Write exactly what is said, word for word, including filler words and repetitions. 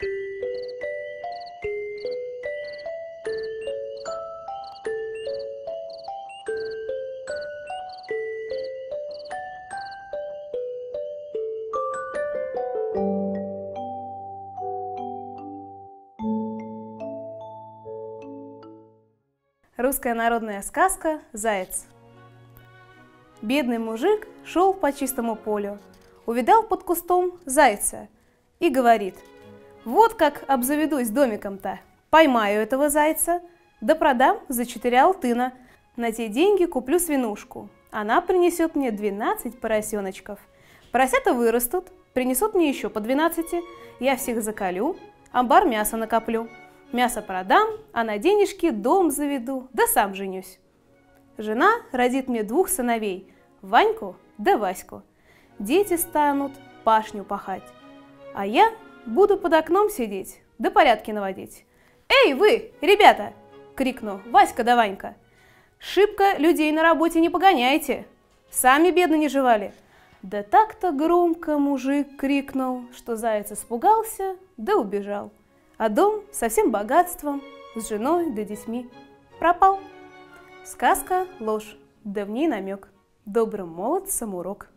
Русская народная сказка «Заяц». Бедный мужик шел по чистому полю, увидал под кустом зайца и говорит: «Вот как обзаведусь домиком-то, поймаю этого зайца, да продам за четыре алтына, на те деньги куплю свинушку, она принесет мне двенадцать поросеночков, поросята вырастут, принесут мне еще по двенадцати, я всех заколю, амбар мяса накоплю». Мясо продам, а на денежки дом заведу, да сам женюсь. Жена родит мне двух сыновей, Ваньку да Ваську. Дети станут пашню пахать, а я буду под окном сидеть, да порядки наводить. «Эй, вы, ребята!» — крикну: «Васька да Ванька! Шибко людей на работе не погоняйте, сами бедно не жевали». Да так-то громко мужик крикнул, что заяц испугался да убежал. А дом со всем богатством, с женой да детьми пропал. Сказка – ложь, да в ней намек. Добрым молодцам урок.